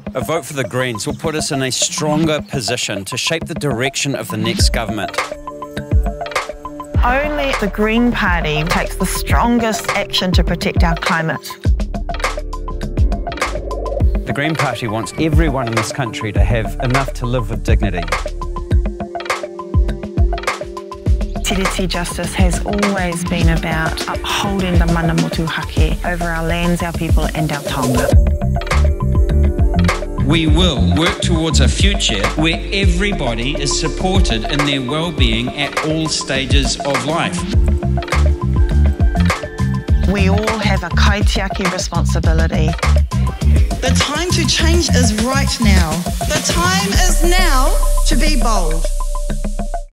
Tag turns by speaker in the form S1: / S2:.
S1: A vote for the Greens will put us in a stronger position to shape the direction of the next government.
S2: Only the Green Party takes the strongest action to protect our climate.
S1: The Green Party wants everyone in this country to have enough to live with dignity.
S2: Terrace justice has always been about upholding the mana motuhake over our lands, our people and our taonga.
S3: We will work towards a future where everybody is supported in their well-being at all stages of life.
S2: We all have a kaitiaki responsibility.
S4: The time to change is right now. The time is now to be bold.